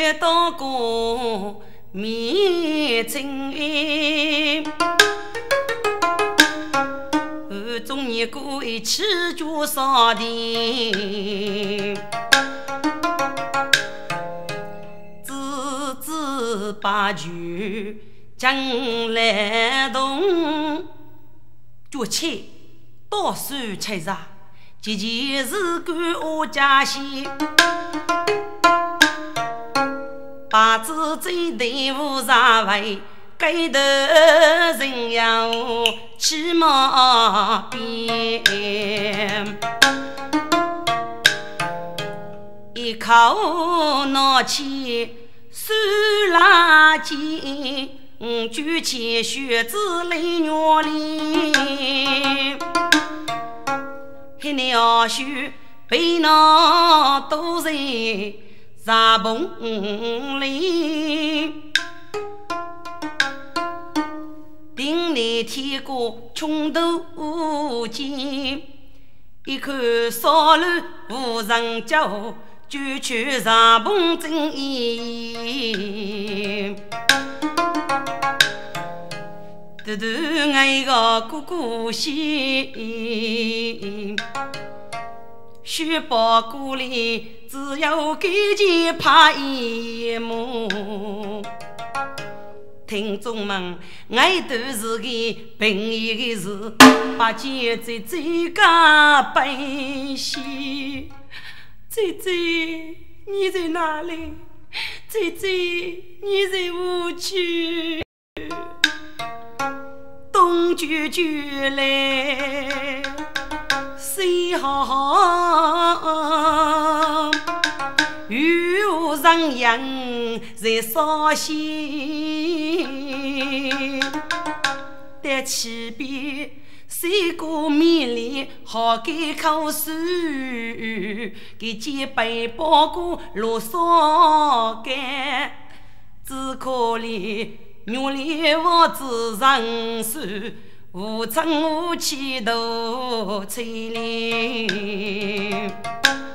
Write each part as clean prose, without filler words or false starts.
到过面真中年过一吃酒烧的自把酒将来动就切多数吃啥姐姐是管我家西把自己的无啥为给的人要起码边一口拿起苏垃圾举起血子泪尿里黑鸟须被那都在沙崩里顶你贴过穷斗金一口烧肉无人叫就去沙崩正义嘟嘟爱个姑姑心雪包谷里只有给钱怕一幕听众们爱都是个平易的事把钱在这个悲喜姐姐你在哪里姐姐你在屋去东居居来谁好与我上阳在烧心的起别谁个面里好给口水给几杯包谷罗烧干只可怜努力我自上手无争无气都催怜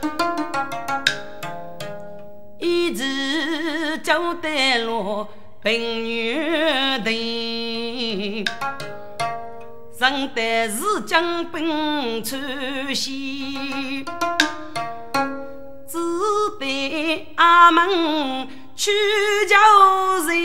一直交代落本女的上得是将本出息只得阿门去叫人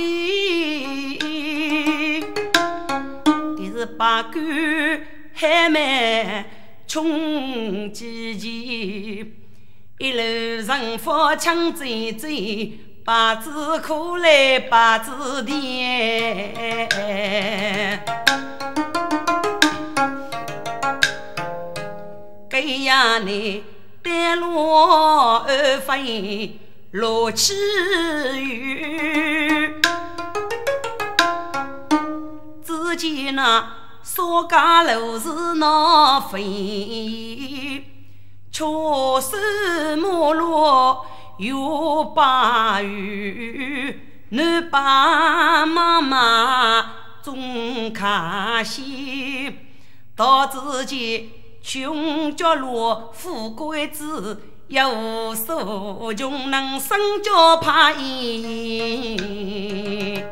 第是把狗还没冲击击一路上佛枪贼贼把子苦来把子甜给呀你带落而飞落起雨自己那所家楼是那飞确实没落有把雨你把妈妈总卡西到自己穷脚落富贵子有手穷能生脚怕一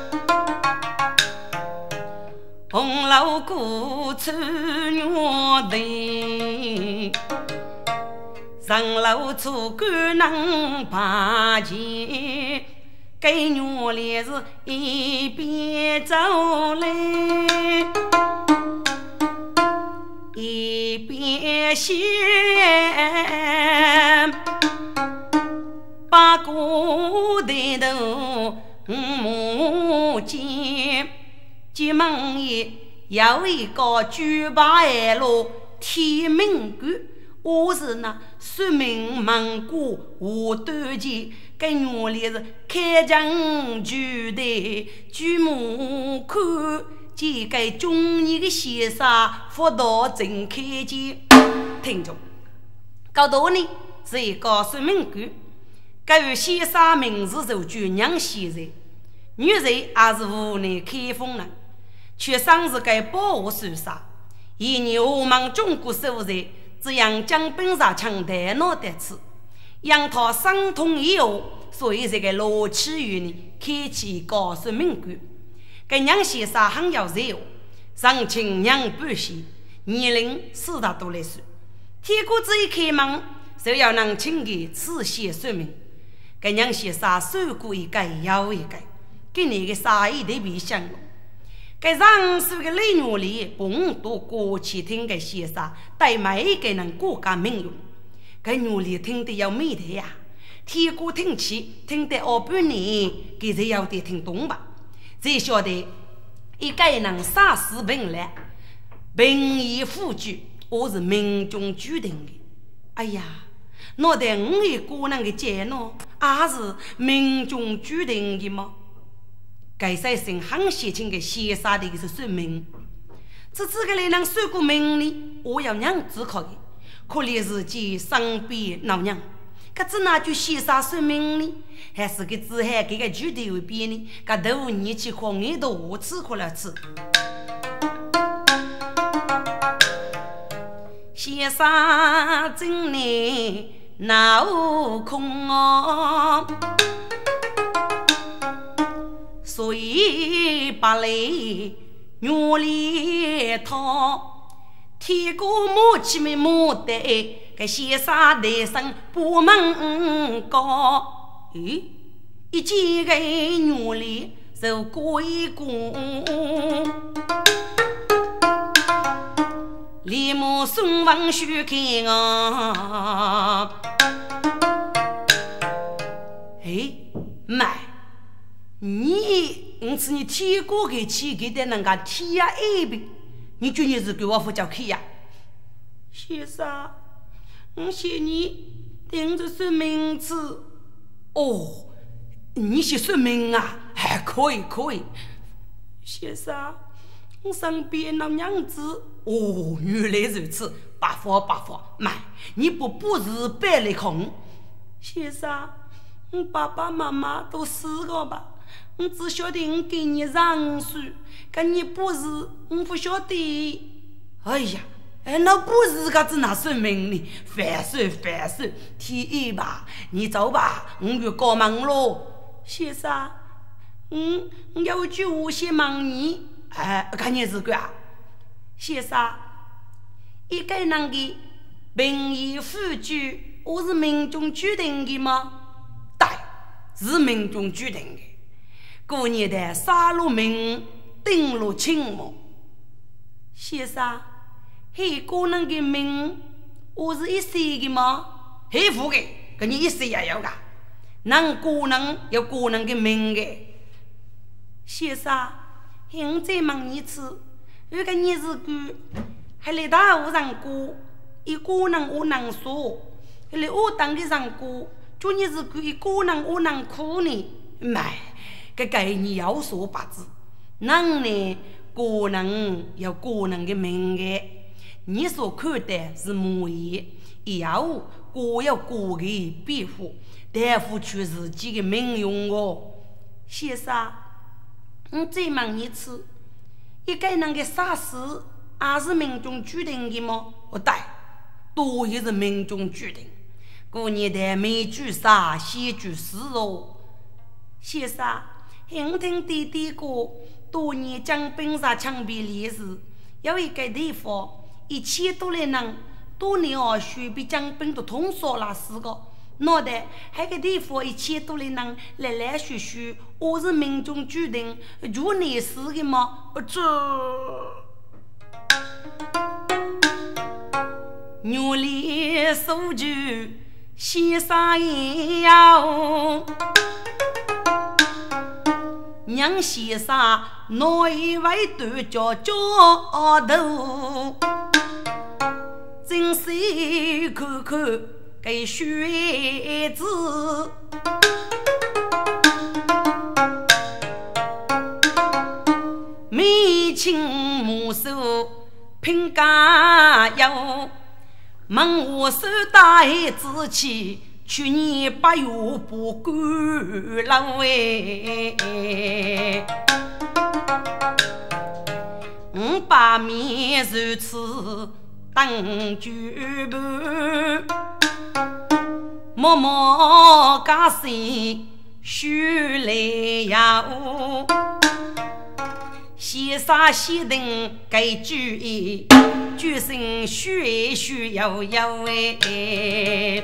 红老姑出牛的上楼出干能爬起给牛里是一边走来一边写把古的头母亲进门也有一个举把路天命馆我是那说明蒙古我对起跟我里是开张举的举目看这个中年的先生辅导正开机听众搞到呢是一个说明馆该有先生名字就叫娘先生女人也是无奈开封人却上是该保护受伤一年我们中国收入这样将本上强抬脑袋吃让他伤痛以后，所以这个罗启宇呢，开启高速民国。跟杨先生很要热，上清杨半西，年龄40多来岁。天国这一开门，就要能请给仔细说明。跟杨先生手过一改腰一改，跟你的杀意特别相同。该上是个雷女里，本多过去听个先生，对每一个人各家命运。该女里听得要美的呀，天国听起听得二半年，给人要得听懂吧？只晓得一个人杀死病来，病已复居，我是民众决定的。哎呀，那得我一个人的结论，还是民众决定的吗？该在身很写清的写啥的是说明，这个人能说过明呢，我要娘子考的，可怜自己生病老娘，可只那句写啥说明呢？还是个只还给个具体为边呢？可头你去靠眼头我吃过来吃。写啥真呢？哪有空哦？所以把泪努力掏，天过母亲没母得，个先生的生不门高。咦，一见个努力就过一过，李母送往许看啊！哎，买。你是你天过给去给的那个天呀一笔，你就你是给我负责去呀？先生，我写你盯着说名字哦，你写说明啊？还可以可以。先生，我身边那样子哦，原来如此，八法，买你不是白了空。先生，我爸爸妈妈都死了吧？我只晓得我给你让水，可你不是，我不晓得。哎呀，那不是个子哪说明呢？反手，天意吧，你走吧，我就告忙喽。先生，我有句话先问你，看你是个啊？先生，一个人的病已复居，我是民众决定的吗？对，是民众决定的。过年的杀戮民，定入清末。先生，黑个人的命，我是一岁的吗？黑副的，跟你一岁也有噶。能个人有个人的命的。先生，我再问一次，如果你是个还来大屋上过，一个人我能说，来我当的上过，就你是个一个人我能哭呢？买。个概念有所不知，人呢个人有个人的命的，你所看的是模样，以后各有各的庇护，担负起自己的命运哦。先生，我再问一次，一个人的杀死还是民众决定的吗？对，都也是民众决定。过年的每句杀，先句死哦。先生。我听弟弟过，多年将兵杀枪毙烈士，有一个地方1000多来人，多年后随便将兵都通杀了4个。那的还个地方1000多来人来来去去，我是民众决定，就你死的吗？这牛里手举先生也要。娘先生哪一位对角角头，真是看看给学子，眉清目秀凭家有，问我手大志气。去年8月不管了喂，我把面如此当酒盘， 默默加心须来呀西沙西等该注意举身须有哎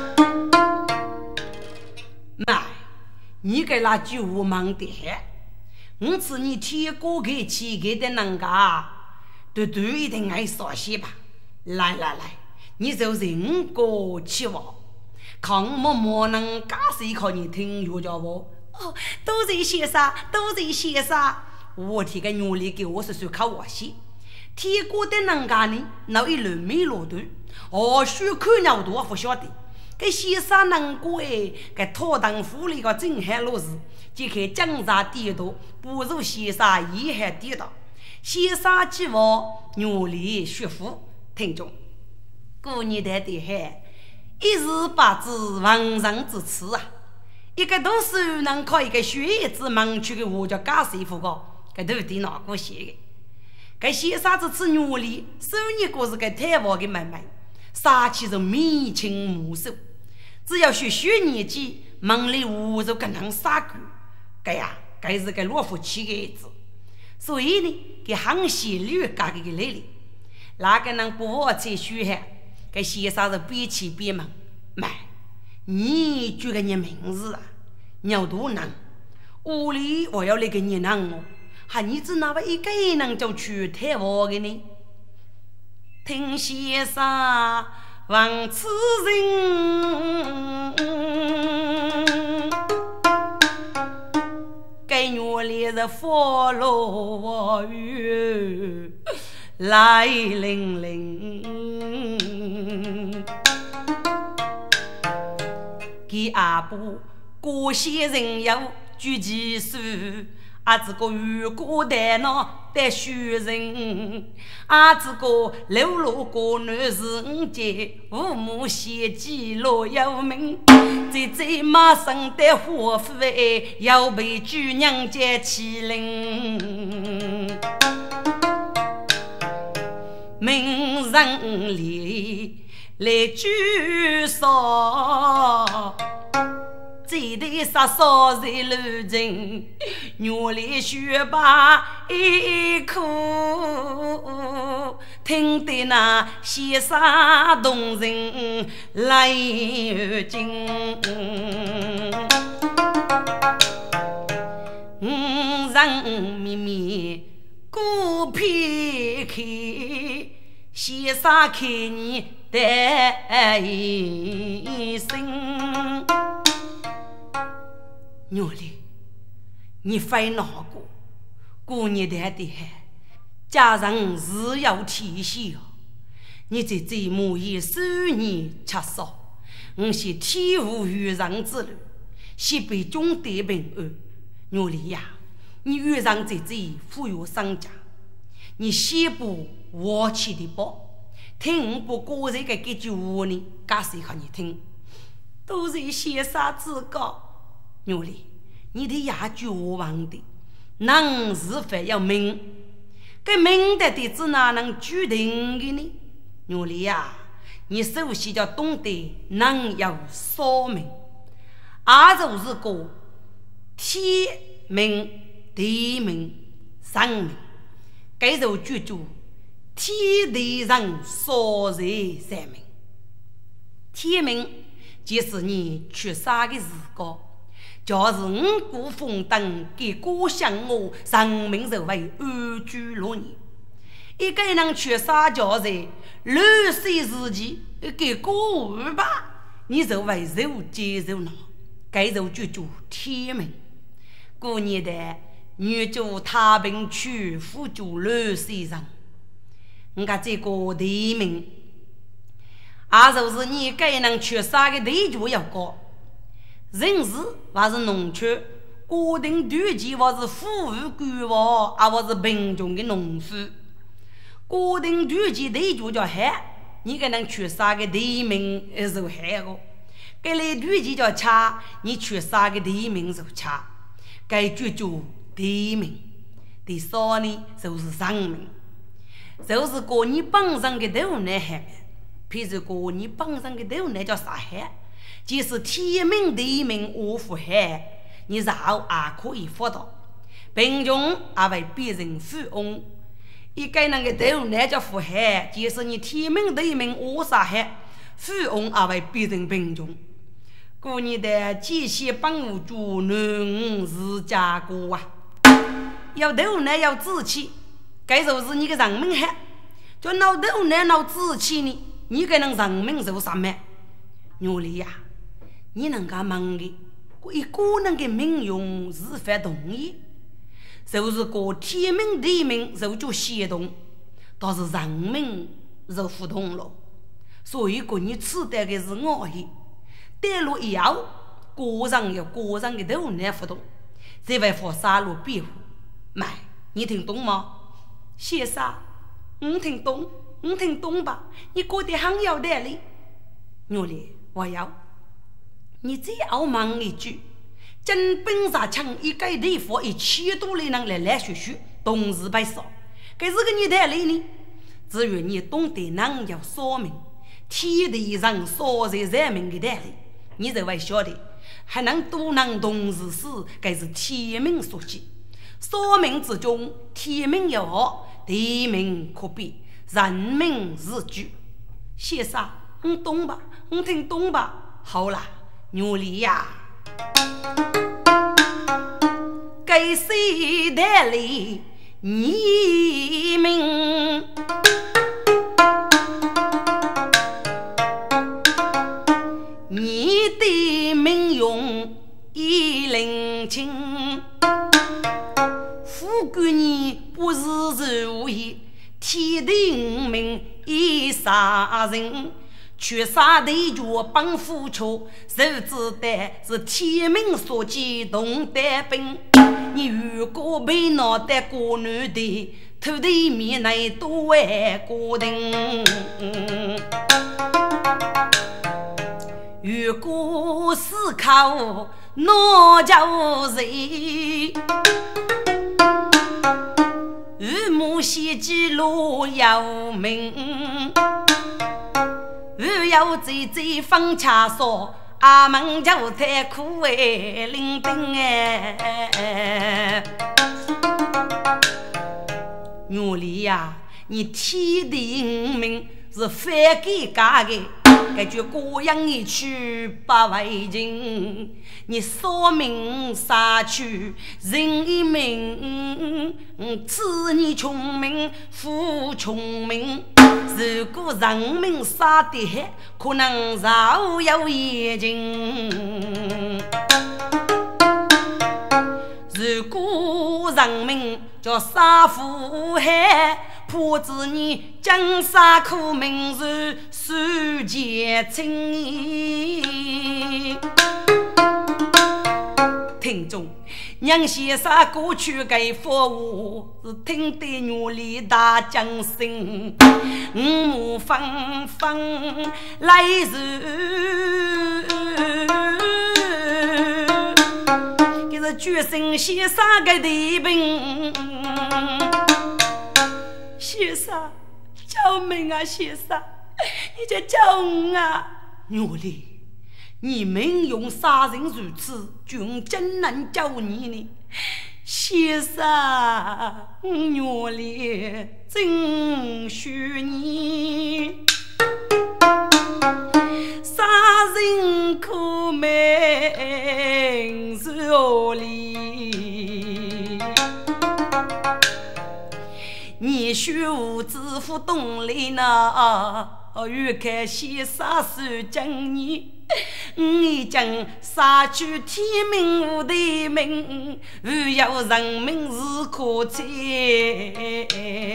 妈你给那句无忙的我是你贴过给起给的人家对对一定爱说些吧来你就人过去我看我莫能假谁看你听有叫我哦都是些啥我提个努力给我是靠我些贴过的人家呢那一轮没落队许看鸟多不晓得给西山能过哎给托当府里个正海路子即可江山地多不如西山一海地道西山之我努力学府听众过年的的海一日八字王上之词啊一个都是能靠一个学子忙去的我叫干谁夫个给都得哪个写的给西山之词努力收你故事给台湾的妹妹杀气是迷情目手只要学年纪忙里无就跟人杀狗该是个罗夫起的子所以呢给行写率嘎个来里那个人不我才学海给西山是边起边忙买你举个你名字啊你要多难屋里我要那个你难哦还你只那么一个人就去台湾的呢听西山望此人给我里的佛罗雨来临临给阿布过些人要举起手这个雨过的呢得虚人这个流落过男人节父母写记录有名在马上的火费要被举娘家欺凌名人里来举说这里杀少在路径努力学吧一哭听得那西沙动人来劲让咪咪孤僻去西沙看你的一生努力你非哪个过年的家人是要提醒你在这母一10年吃少我是体无于人之路是被中的平安努力呀你遇上在这富有商家你西部我起的包听不过这个句话呢假谁和你听都是些啥自告努力你的牙绝望的能是非要明给明的的只哪能决定的呢努力呀你首先要懂得能有说明就是个天命地命生命该就记住天地人所在三命天命就是你去杀的时候就是五谷丰登给故乡我生命就为安居乐业一个人去杀就是6岁时期给故儿吧你就为肉接肉脑该就记住天命过年的女主太平区辅助6岁人我这个地名就是你该能去杀的地主要高人事还是农村固定地级或是富裕官王或是贫穷的农夫固定地级地主叫海你可能去杀个地名是海个给你地级叫差你去杀个地名是差该记住地名第三呢就是生命就是过你本身的头呢海譬如过你本身的头呢叫啥海即使天命地命无符合，你绕也可以发到。贫穷也会变成富翁，一个那个头那叫符合，即使你天命地命无啥害，富翁也会变成贫穷。故你的这些帮助主能是家国啊，要头呢要志气，该就是你个人民害，就闹头呢闹志气呢，你该能人民受啥么？牛里呀，你能够忙的，一个人的命运是非同意，就是个天命地命就就协同，但是人民就不同了，所以个你吃的个是我的。带路以后，个人有个人的头脑不同，这会发杀戮辩护。买，你听懂吗？先生，你听懂？你听懂吧？你过得很有道理。我哩，我要你最傲慢一句，真本杀枪一个地方1,000多的人来学学，同时被杀，这是个你道理呢？只有你懂得人要说明，天地上所在人民的道理。你认为晓得，还能都能同时死，该是天命所及。说明之中，天命有好，地命可比，人命是主。先生，你懂吧？你听懂吧？好啦，牛里呀，该谁的理你命？你的命运已认清，富贵你不是如意，天地无名已杀人，缺杀对决帮付出，谁知道是天命所及动得兵。你如果被脑袋过女的，头的面内都为固定。如果思考那叫谁？日暮西之路有名，日要最最放恰说，阿门就太苦哎，领兵哎。我里呀，你天地命是反给家的。感觉过样一去不为情，你说明杀去人一命，子你聪明父聪明，如果人民杀的害，可能饶有眼睛。如果人民叫杀父害，怕子你江山苦命是世界情。听众，娘先生过去给服务是听得努力大将心，母芳芳来日，给是决心先生给地兵。先生，救命啊！先生，你在救我啊！奴隶，你命用杀人如此，君怎能救你呢？先生，奴隶真许你，杀人可命是何理？你须无知府动力呢？欲看先生是真你，已经杀去天命无的命，欲要人民是可耻。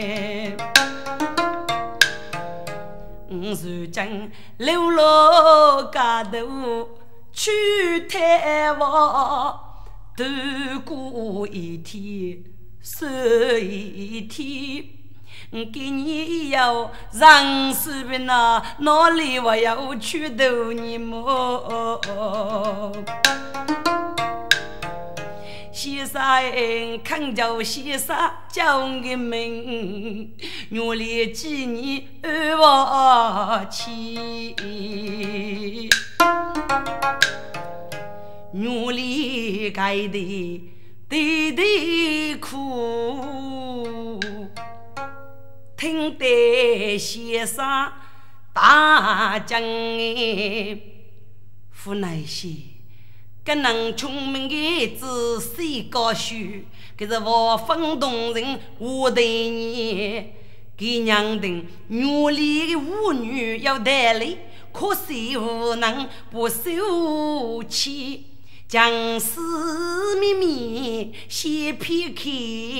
如今流落街头去探望，度过一天是一天，给你要让视频哪里我要去逗你么？先生看着先生叫我名，我连记你2万7。 女里该的弟弟哭，听得先生大将父乃是更能聪明的仔细高须，可是我风动人我对你给娘的女里的妇女要带来，可惜无能不受气，将死秘密先撇开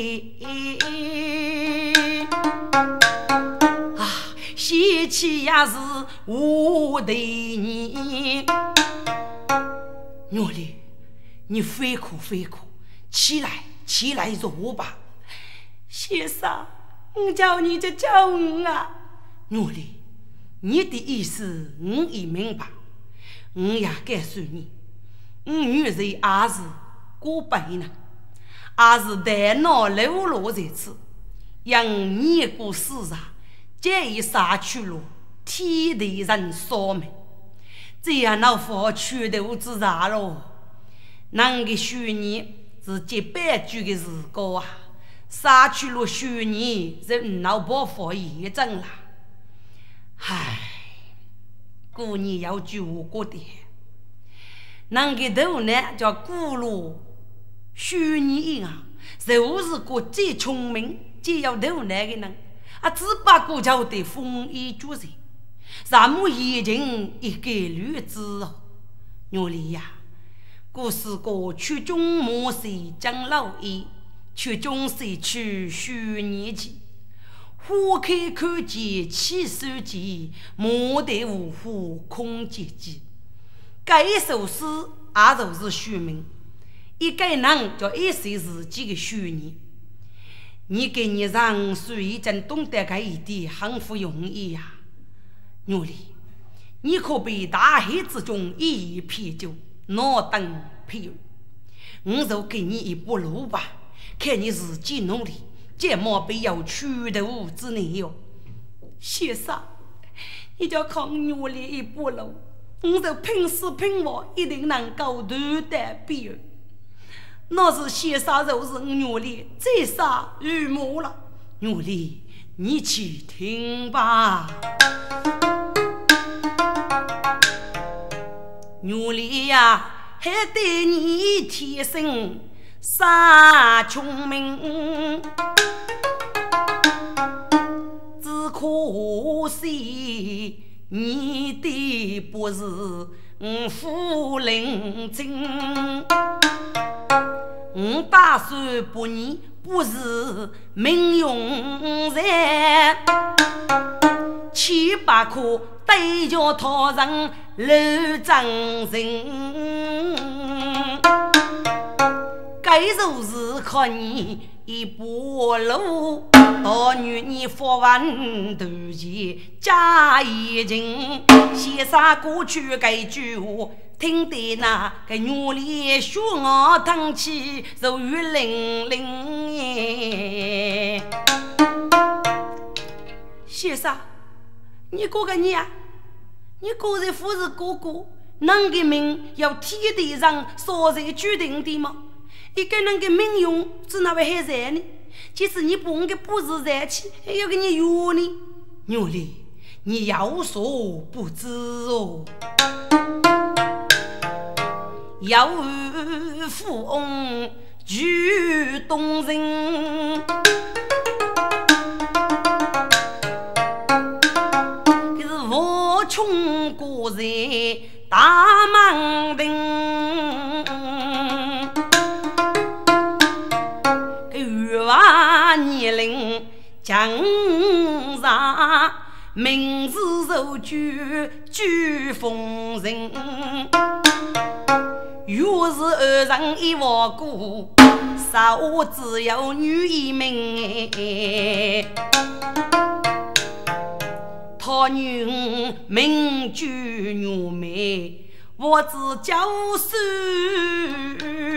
啊，邪气也是我对你。女里，你非哭非哭，起来起来坐吧。先生，我叫你就叫我啊。女里，你的意思我已明白，我也告诉你，我女人也是过辈呢，也是大脑流落在此，让你过世上，这一杀去了天地人所命。这样老佛去头之啥咯？那个虚拟是100句的时光啊，杀去了虚拟，人脑不佛也正了。唉，过年要救过的，那个头呢叫咕噜虚拟啊，就是个最聪明、最有头脑的人啊，只把国家的丰衣足食。咱们已经一个律子哦，女里呀，故事过去中莫是将老一，去中是去虚年纪，花开看见起手机，莫得无户空阶级。这一首诗也就是虚名，一个人叫一些自己的虚拟。你给你让谁真懂得这一点很不容易呀。女里，你可比大海之中一啤酒，哪等啤？我就给你一步路吧，看你自己努力，这么必要去的物之内哟。先生，你就靠女里一步路，我就拼死拼活，一定能够夺得必有。那是先生就是女里最杀羽毛了，女里你去听吧。女里呀，还得你天生傻聪明，只可惜你的不是富人精。我打算把你不是名用人，700颗对着他人楼长人，该就是靠你一步路，大女你佛完头前加一斤，写啥过去该句话。听得那个女里说我叹气如雨淋淋耶。先生，你哥哥你啊，你果然不是哥哥，那个命要天地上所在决定的吗？一个人的命运只那位还在呢，即使你不给不是在起，要给你约呢。女里，你有所不知哦。有富翁举动人，可是我穷过人大忙人，个月娃年龄江上名字受举风人。若是二人一窝过，杀我只有女一名。他女名居女美，我只叫是，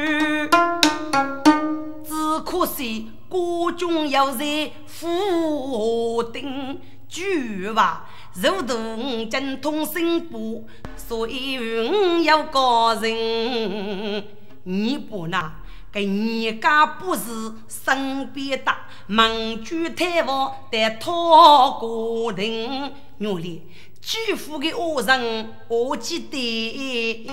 只可惜国中要在府定居吧， 肉肚精通心部，所以有个人你不拿。给你家不是身边大盟主太王的托孤人努力巨富的恶人我记得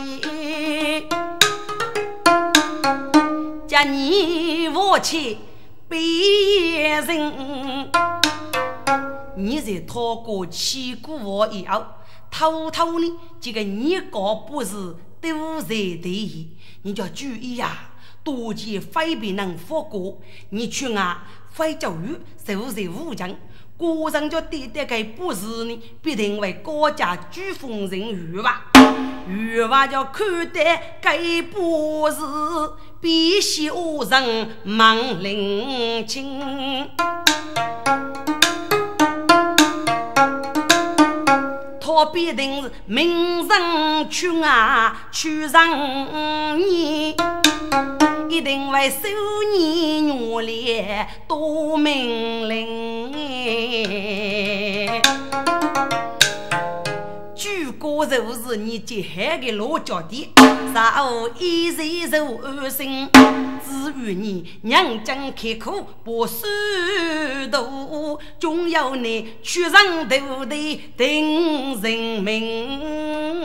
叫你我去别人你在托过欺负我以后偷偷呢这个你搞不是都在的你就要注意呀多见非别人佛国你去啊非教育受在武将个人就对待给不是你必定为国家举风人语吧语话就看待给不是必须恶人忙领情他必定是名人去啊去让你一定会受你努力多命令据过就是你接海的落脚地然后一日受恶心至于你娘将开口不是都总有你去让头的定人命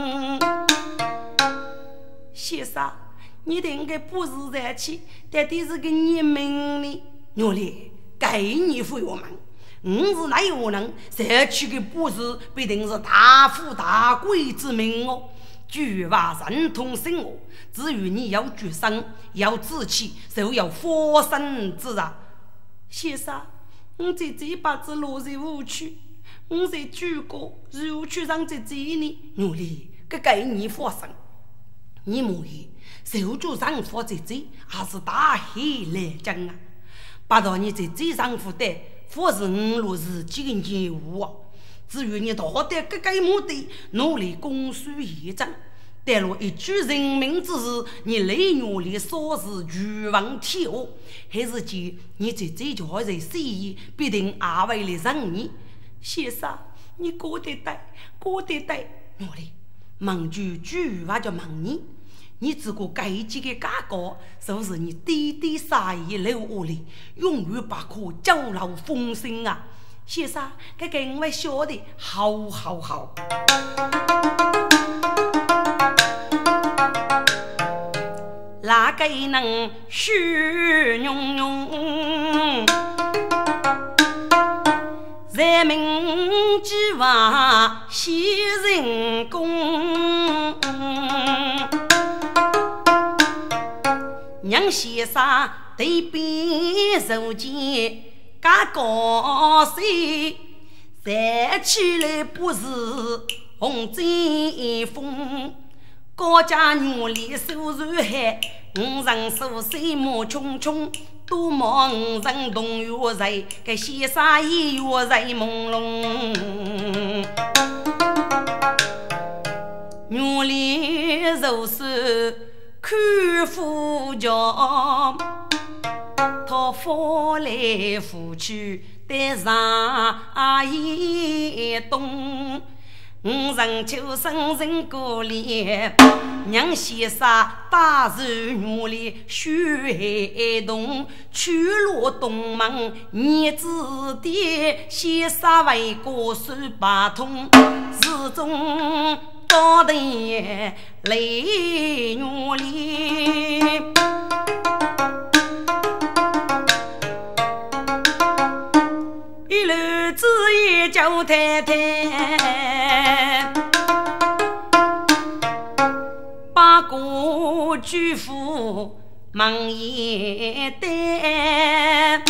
先生你应该不是在起但这是个你命呢努力给你付我们是哪有人在去的不是必定是大富大贵之命哦举话神通生活至于你要决心要志气就要佛身之啊先生我在这把子落在误区我在举过如去让自己呢努力给你佛身你母爷手就上佛自己还是大黑来讲啊把到你在这上负的佛是落日几个业务啊至于你到底个目的努力公输一张带入一句人民之事你累努力说是欲望体哦还是指你在这条在事业必定阿为了让你先生你过得带努力忙句话就忙你只顾改几个价格就是你滴滴撒一流屋里永远把苦交老风声啊先生给我说的好哪个能虚庸庸人民之话惜人工娘先生对边手机嘎高兴再起来不是红阵风国家努力收入海五人手水莫匆匆多忙人动月在给先生一月在朦胧努力肉是看夫家他翻来覆去带上一动五人求生人过脸娘先生大日努力学动去落东门你子弟先生为国事把通始终到底累努力一路子也叫太太把国举夫忙一担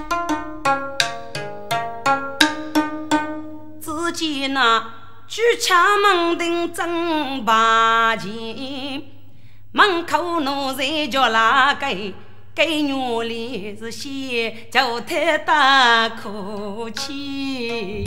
自己那举枪门顶正把钱门口奴才叫哪个给努力是些叫太大口气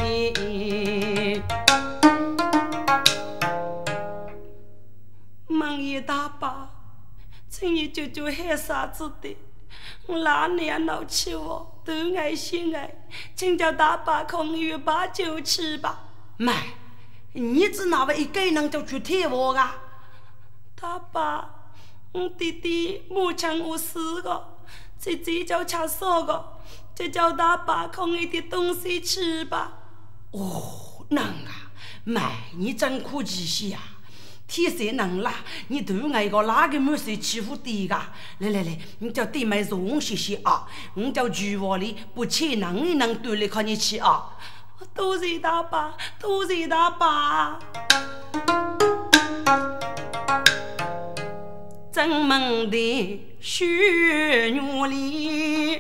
忙一大把请你舅舅害啥子的我哪年闹起我都爱心爱请叫大把空鱼把酒吃吧妈，你只哪位一个人就去贴我啊？ 大爸，我弟弟母亲我死个，姐姐就吃少个，就叫大爸扛一点东西吃吧。 哦，能啊，妈，你真可气些呀！天色冷了，你对我个哪个没谁欺负弟个？来，你叫弟妹容些些啊！我叫厨房里不切能一能对来看你吃啊！ 多谢大爸，多谢大爸。 正门的雪女里，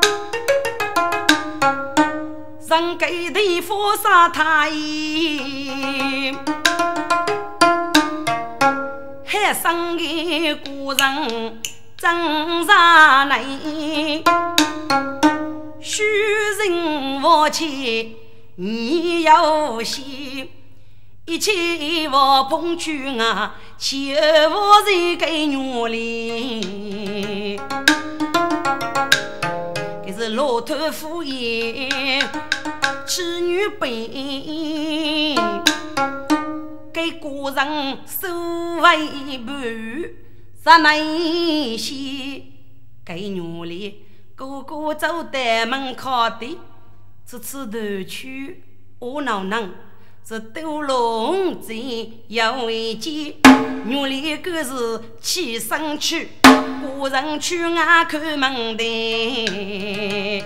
人给的佛杀太海上的故人真杀内，虚人我妻你有心，一切我碰去啊，切我是给女里，这是骆驼夫爷吃女本，给古人收为伴，啥难些给女里哥哥走在门口的，此头去我恼能。是斗龙贼要为奸，女里个是起身去，古人去外看门的，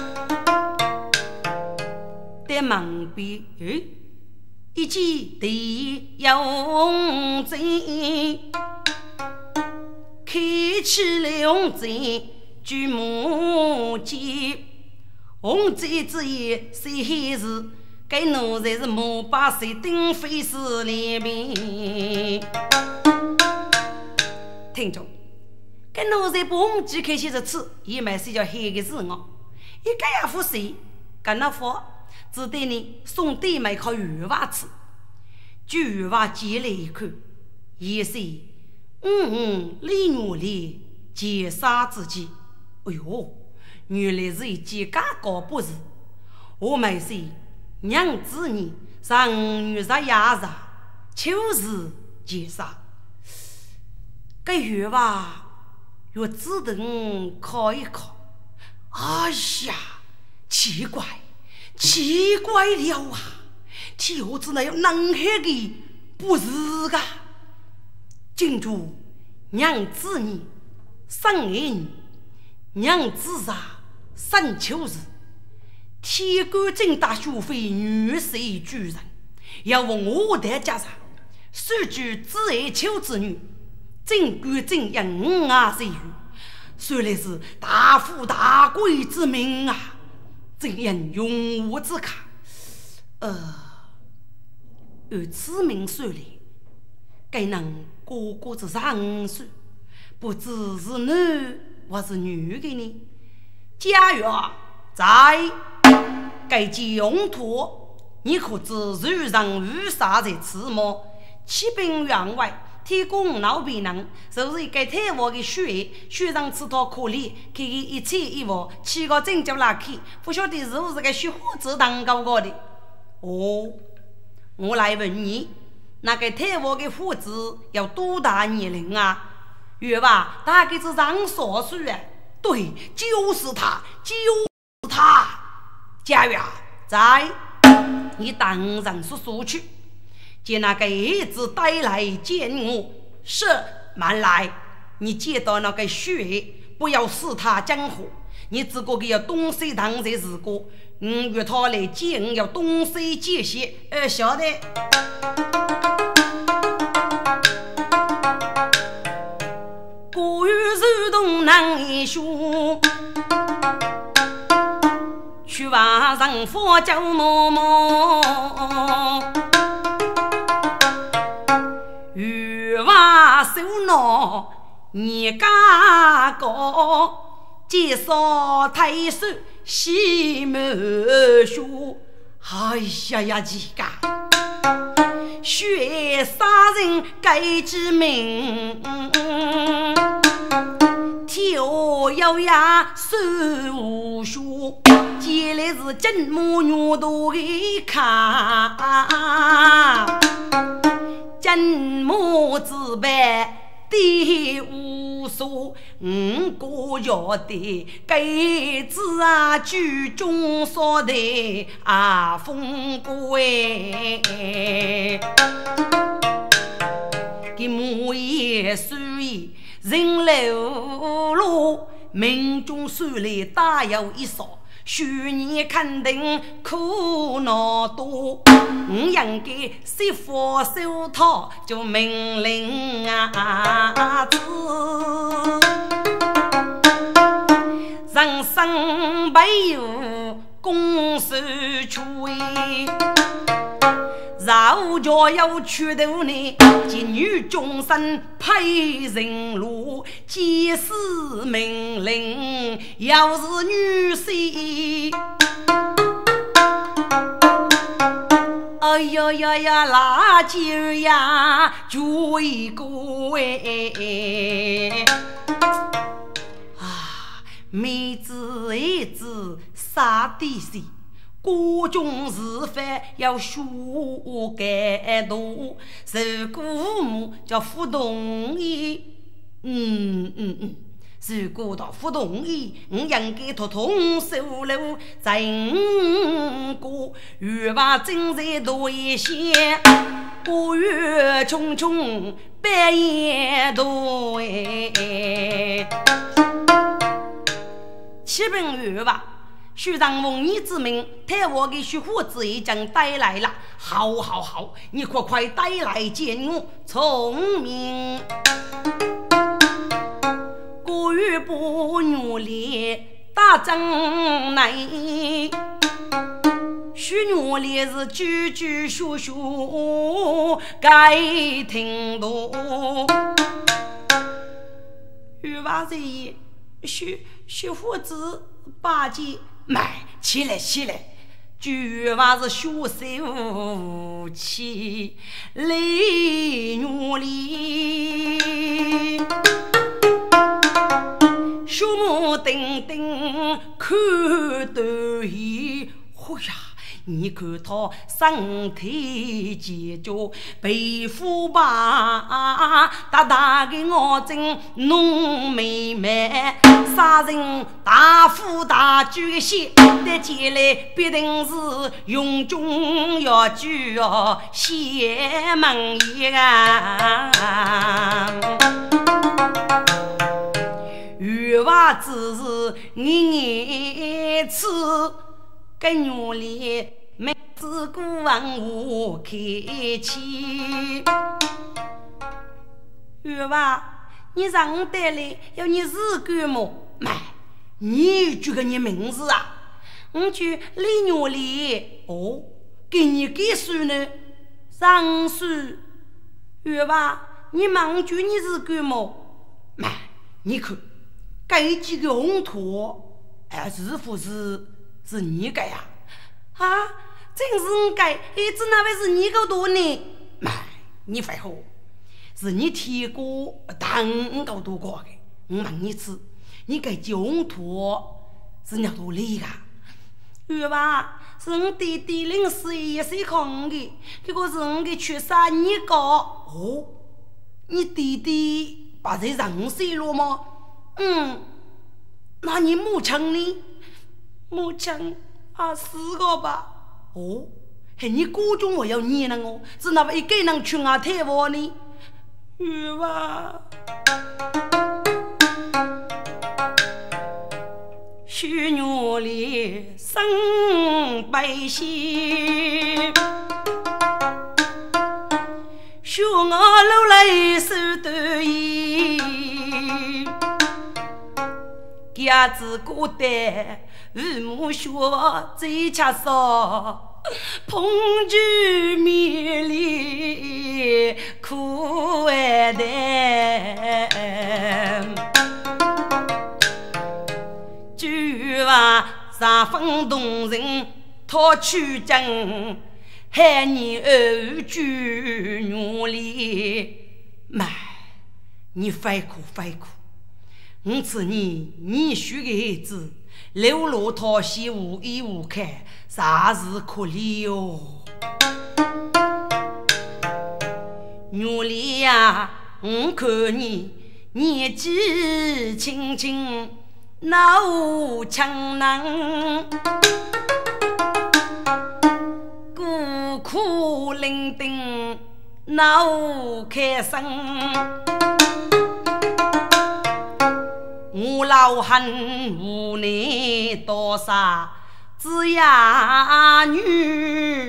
在门边一记地用贼，开起了用贼举目见，红贼之夜谁是？该奴才是莫把谁顶飞死里边，听着，该奴才不忘记开些日子，也买谁叫黑个是我，一个也服谁，跟那服只对你送弟妹靠鱼娃吃，就鱼娃接了一口，也是李女里劫杀自己，哎呦，原来是一件嘎高不是，我买谁？娘子你上女杀牙杀，就是劫杀。个月吧，要只等考一考。哎呀，奇怪了啊！条子那有能黑的不是个。记住，娘子你生人，娘子杀生秋日。天官正大学费女婿居人，要问我的家上，数据只爱求子女，正官正人啊谁与？虽然是大富大贵之名啊，正因永无之卡。按此名算来，该能哥哥子5岁，不知是男或是女的呢？家园在。该及用途，你可知日上雨洒在此吗？骑兵员外，天公老病人，就是该太我的血上吃到可怜，可以一切一物，七个真就拉开，不晓得是不是个血火子当高高的。哦，我来问你，那个太我的父子要多大年龄啊？月吧，大概是上所岁啊。对，就是他，就是他。家园在，你当然是说去，见那个儿子带来见我。是，慢来，你见到那个血，不要使他江湖。你只顾给要东西当在日过，约他来见要东西解些，晓得。古语如动难以说。去晚上佛教嬷嬷，雨娃手拿你家高，介绍太守西门书。哎呀，几个血杀人该之名，跳摇呀手无数。 接来是真母女都给看，真母自白第无数，个月的给子啊，剧中说的风贵，给母也属于人流路，民众手里大有一手。去年肯定苦恼多，应该谁佛手套就命令子，人生没有公事处，绕着要去的呢，今女众生配人路，即是命令，要是女婿。哎呀呀呀，辣椒呀，就一个妹子一子傻的是。各种是非要修改度，如果母叫不同意，如果他不同意，应该他同手路，整个欲把正在多一些，过月匆匆半夜多七本月吧。徐让奉你之命，替我给徐虎子已经带来了。好，你快带来见我聪明。过于不努力，大正来。徐努力是句句说说，该听懂。玉娃子爷，徐虎子八戒。买起来，就话是学手起泪努力，树木顶顶看得意，哎呀！你看他身体健壮，皮肤白，大的我真浓美美，杀人大富大巨蟹，得起来必定是永中要居邪门一欲望只是你吃更努力，每次过往我开启。月娃，你让我带来要你自个么？买，你这个你名字啊？我去李努力哦，给你给谁呢？上书。月娃，你忙住你自个么？买，你看，该几个红土，是不是？是你改呀？啊，真是我改，一直那位是你个多呢？妈，你废话，是你提过当够多过的。我问你次，你改红土是你多厉害？对吧？是我弟弟04岁空的，这个是我的缺杀你个哦。你弟弟把这让谁了吗？那你母亲呢？母亲4个吧。哦，你高中我要你呢哦，是那么一个人去啊太我呢？是吧？许努力生百姓，学我路来手得意，家子孤单。父母说最恰少，碰举面里苦爱的，句话三分动人，讨取真，喊你二句努力，妈，你快苦快苦，我知你许个孩子。 流落讨喜无依无靠，啥是可怜哟？女里呀，我看你年纪轻轻，哪无强能？孤苦伶仃，哪无开生？我老汉无奈多少子呀女，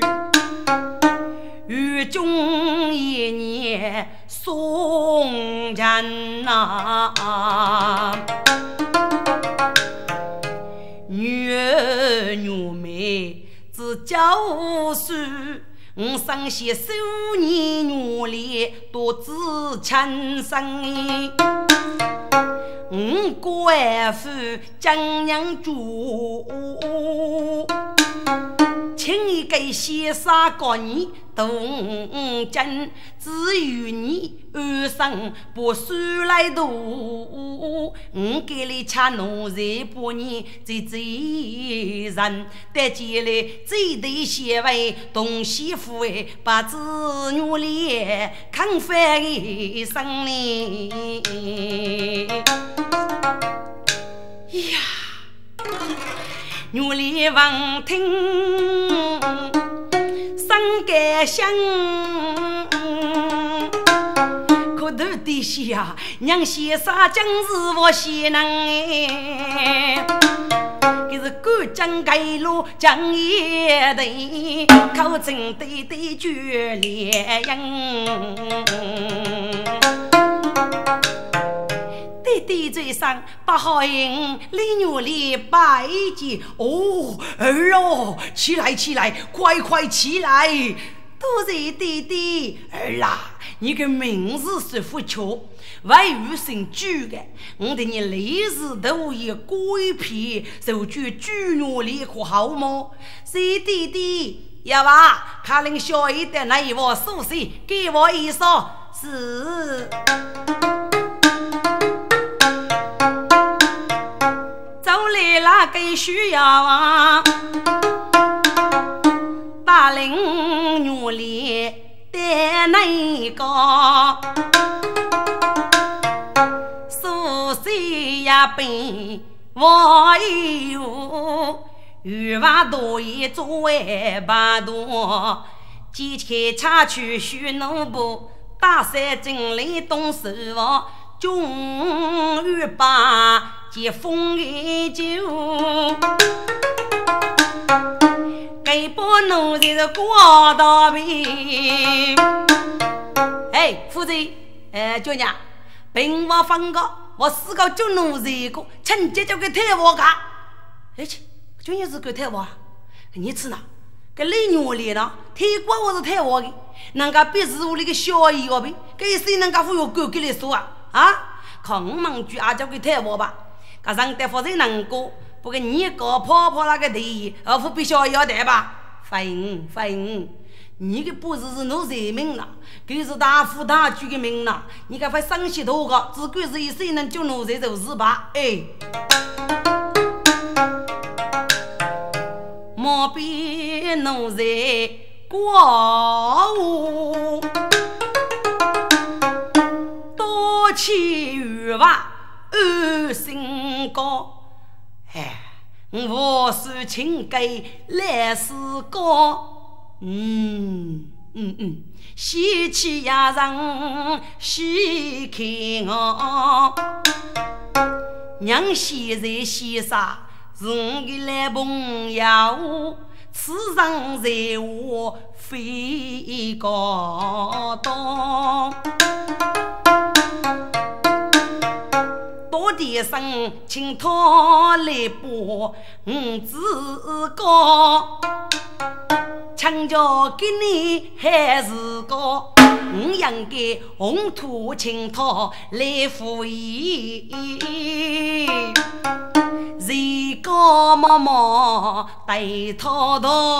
雨中一年送人呐，女儿女妹自教书，我生些少年女里多自亲生。官府将娘住，请你给先生告你动真，至于你二生不输来度，我给你吃农人不你这人，得起来这对协为东西妇哎，把子女里看翻一生哩。呀，女里闻听生感想，可头的下娘先生真是我先能哎，这是赶江街路江夜的，口真对对决烈人。弟弟嘴上把好人李女里拜见哦，儿哦，起来起来，快快起来！多谢弟弟儿啦，你个名字是不错，外语姓朱的，我对你历史都也规皮，受句朱女里可好么？谢弟弟，要吧，看恁小一点那一我熟悉，给我一说是。那个需要啊，大龄女里的那个熟悉呀本我有欲望多也作为巴多，几天插去许农部大山经理东石王终于把接风一酒，给不弄这个过道边。哎，夫子，舅娘，凭我放个，我四个就弄这个，趁机就给退我个。哎去，舅娘是给退我，你吃呢？给李女里呢？退过我是退我的，人家别是我那个小姨哦呗，给谁人家会有狗给你说啊？啊，看我们就阿叫给退我吧。可上得否则能过，不给你搞泡泡那个地，而不必须要得吧？反你个不是弄人命了，给是大富大举的命了，你该会伤心头个，只管是一谁能就弄这就是吧？哎，莫比弄人过午，多气欲望。二心高，哎，我是情给来是高，喜气呀人喜看我，娘现在西沙是我的来朋友，此人在我非高东。多点声请他来播自个强调给你还是个应该红土请他来服役这个妈妈带他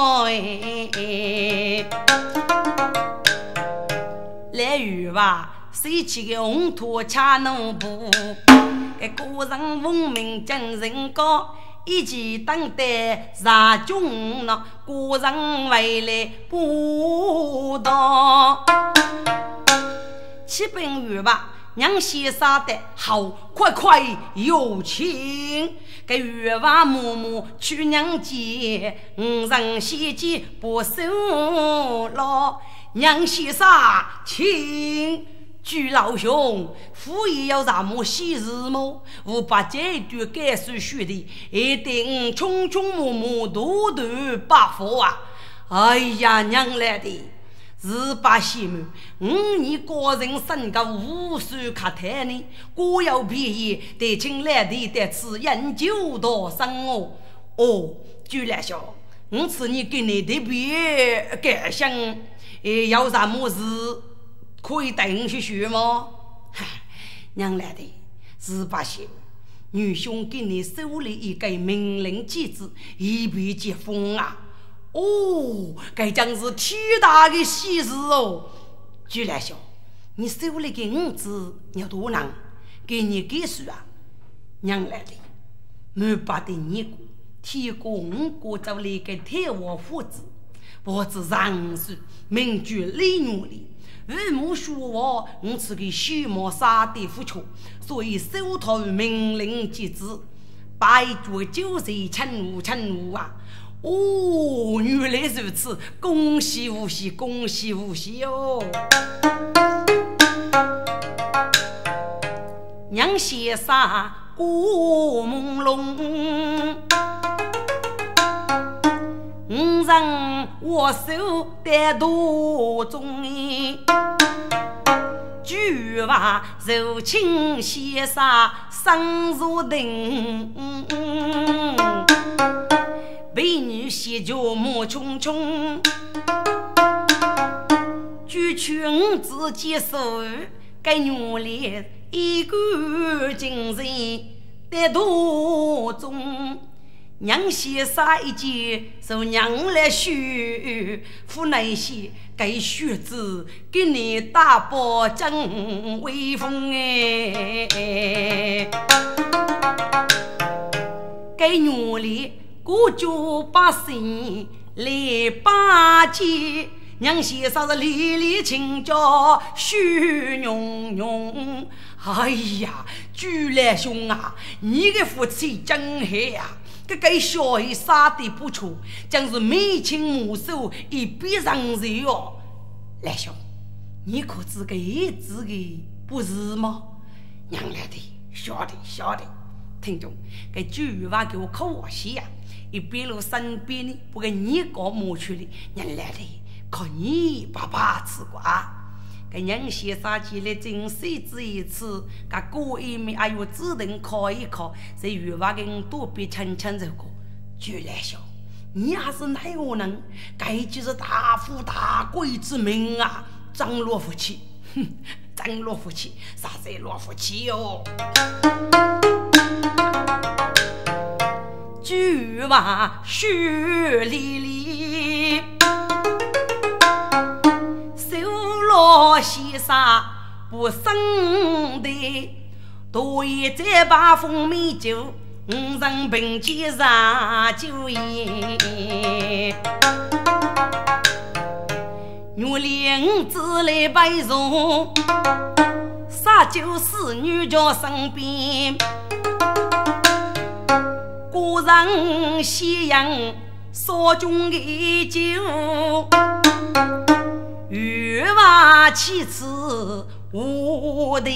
来语吧谁去个红土恰农部个个人文明精神高， 一起等待杀中呢，古人回来不到。七本月吧，娘先生的好快快有情，给月娃母母去娘家，人先见不收了，娘先生请。朱老兄，父也要让我昔日么？我把这段感受学的，一定匆匆忙忙度度把佛啊！哎呀，娘来的，是把西门你个人身高无数卡台呢，果要便宜，得请来的得吃研究多生哦。哦，朱老兄，我是你给你的别感想，要什么事？可以带你去学吗？嗨，娘来的是把些女兄给你手里一个命令机制，一笔结婚啊！哦，该将是天大的喜事哦！朱来兄，你手里的银子要多难？给你给数啊！娘来的，没把的你过，提过我过走了一个太王夫子，我只让是名句李女里。父母说我是个虚毛杀的夫妻，所以手头命令机制，百足九岁称无啊！哦，原来如此，恭喜无喜，恭喜无喜哦！娘先生过朦胧，人我手得多中句话柔情先生生如定，美女携脚莫匆匆，举裙自己手，该女里一个精神得多中。娘先生一件受娘来许，父那些该学子给你大包真威风哎，该女里古旧把心来把结，娘先生是里里请教许浓浓。哎呀，朱来兄啊，你的福气真黑呀！这个小孩杀的不错，将是眉清目秀，一笔上人哦。来兄，你可知个自己不是吗？娘来的，晓得。听众，这句话给我可我写呀，一边路身边呢，不给你搞抹去的，娘来的，靠你爸爸吃瓜。个人先生起来真谁之一次，个过一面还有只能考一考，在语话跟多别轻轻这个。朱来兄，你还是哪个人？该就是大富大贵之名啊！张罗夫妻，张罗夫妻，啥子罗夫妻哟？句话血淋淋。老先生不生的，多一这把蜂蜜酒，5人并肩上酒宴。我连子来摆容，啥酒是女家身边，果然西洋所中的酒。欲望其次无的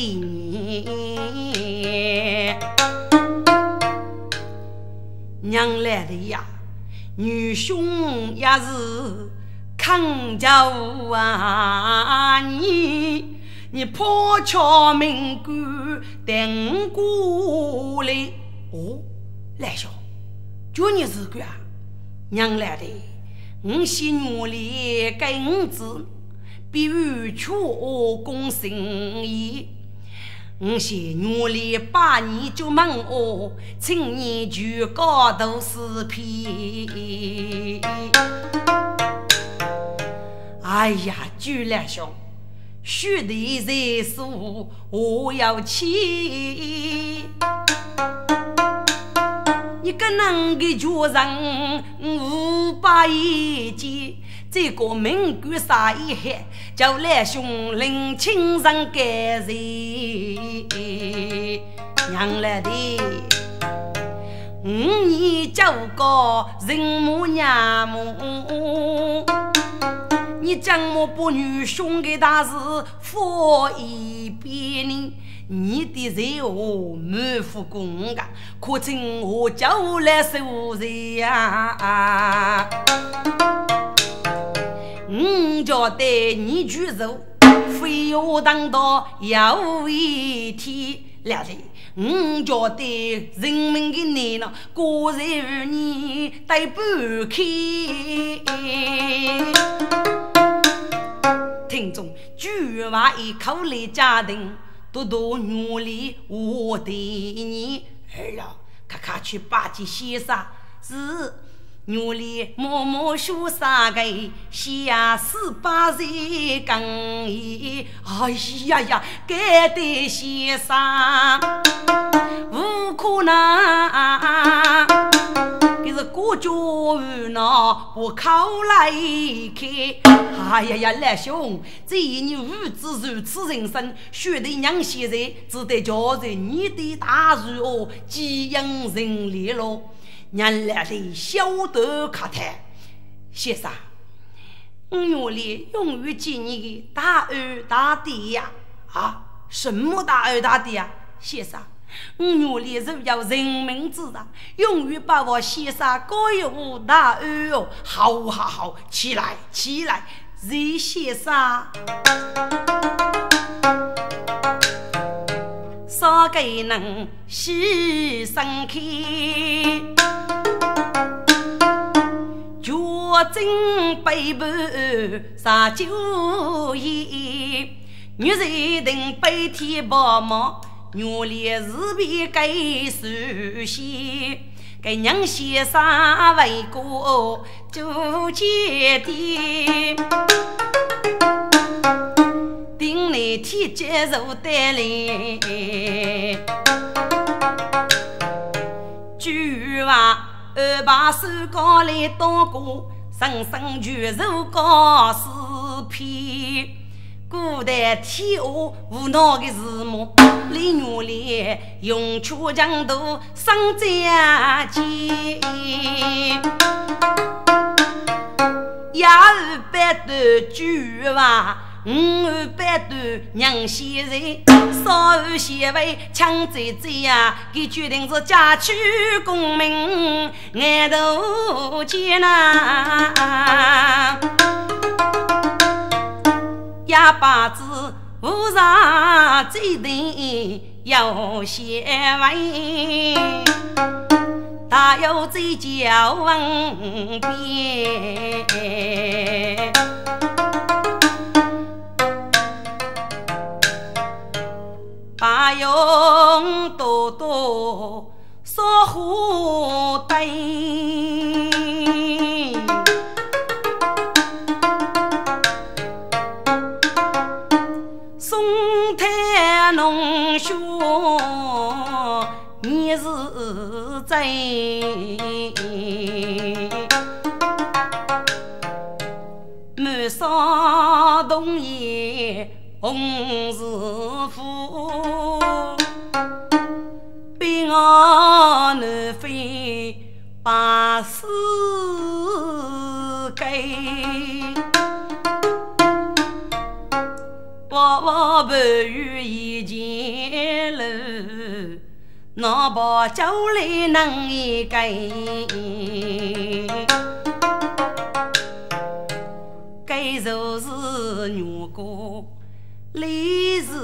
娘来的呀，女兄也是看着啊你破桥名官等过来哦，来兄，就你这个啊，娘来的。我是努力根子，比如出公生意。我是努力把你就问我，请你就高度视频。哎呀，朱来兄，学的在书我要去。 你个能给主人500斤，这个名贵啥一黑，就来兄领亲人给人娘来的。你叫个人母娘母，你将我不女兄给大事佛一边呢？你的人哦没复工啊，可请我就来收人呀！觉得你举手非要当到有一天来的。觉得人民的你呢，个人你带不开。听众句话一口来家庭，多多努力，我对你儿了，看看去把这些啥是。努力默默学啥个，下18岁更一，哎呀呀，该得先生无可能，这是国家那不考来看。哎呀呀，来兄，这你无知如此人生，学的娘些人，只得叫人你的大事哦，寄养人力咯。娘来的小得卡台，先生，我里永远记你的大儿大弟呀！啊，什么大儿大弟呀？先生，我里是要人民知道，永远把我先生高有大儿哦！好好好，起来起来，谁先生？啥个能牺牲开？我真背叛啥酒意，女人等白天帮忙，女里日别给熟悉，给娘先生为过就接的，顶你天接受带领，句话把手高来当过。生生巨肉高四片，古代天下无脑的字幕，李女里用出江头上家街，200多句话，500多娘先人，少些位抢贼贼呀，给决定是家去功名，俺都见呐。哑巴子无啥罪定要写完，大有嘴角问边。把用多多说胡灯，宋太农学你是真，满山东野红是福，比我南飞把世给，我不与一件楼，那把酒来能一给，给就是女歌。李是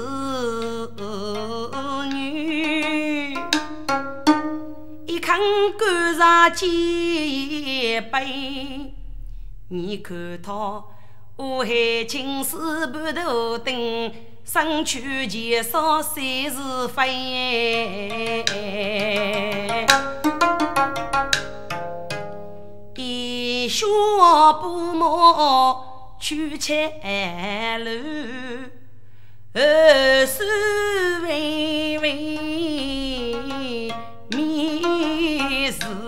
女，一看赶上几杯，你看他乌海青丝半头灯，身躯前少谁是非？一学不毛去前路。是微微迷是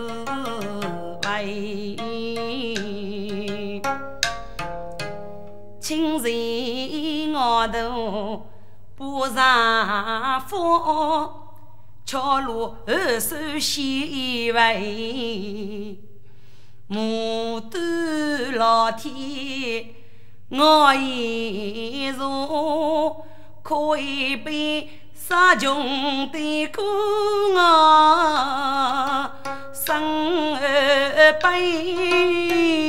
码头不上风，桥路二手西外，牡丹老天我一如，可一杯杀穷的苦我生二杯，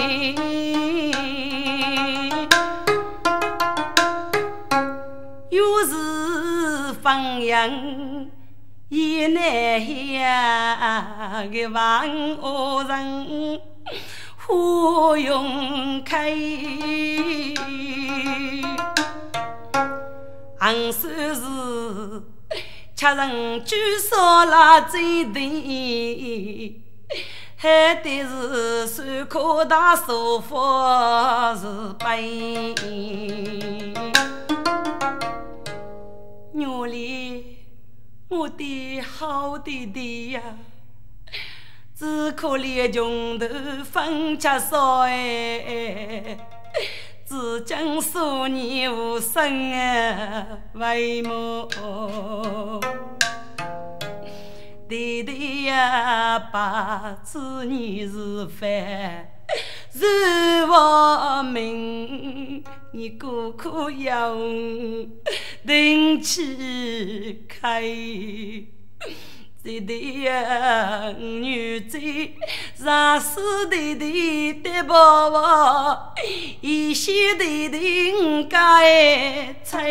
又是放羊也难呀个万恶人忽用开，俺说是吃人举手拉嘴的，还得是手可大手佛是白。娘哩，我的好弟弟呀，只可怜穷头分家少哎，只将数年无生啊为母。弟弟呀，把子你是烦，是我命，你苦苦要定起开。弟弟呀，女子让死弟弟的爸爸，一些弟弟该猜。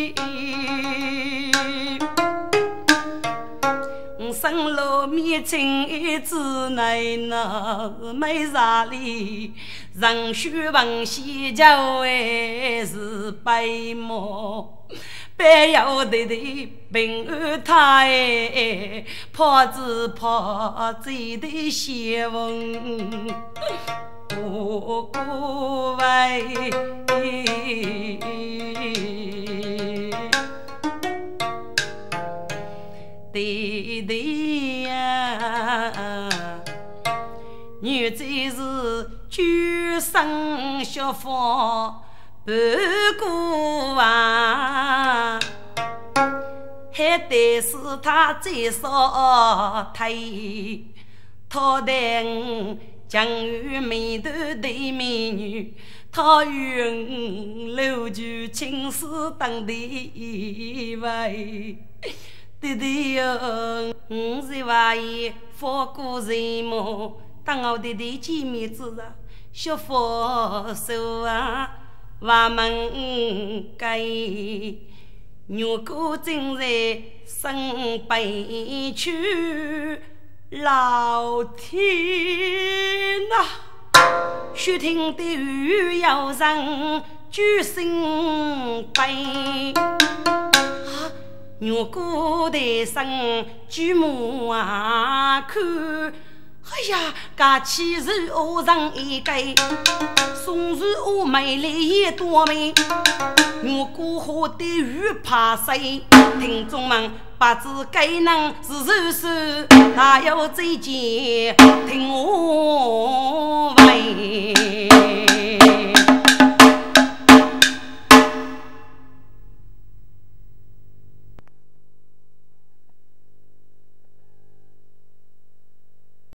生了面青一子奶奶没啥哩，人须问西郊还是白毛，白要弟弟平安他哎，怕只怕自的邪风不顾为。弟弟呀，女子是举身学佛半顾啊，还得是他最少推，他等将与美头的美女，他与留住青丝当的位。弟弟哟，我是话也佛过人么？当我弟弟见面之日，学佛手啊，话门该如果正在生悲去，老天呐！须听的雨要人举心悲。我过的生举目啊看，哎呀，假期是我人一个，松树我美丽也多美。我过河的雨怕谁？听众们不知该能是是，他要再见听我为。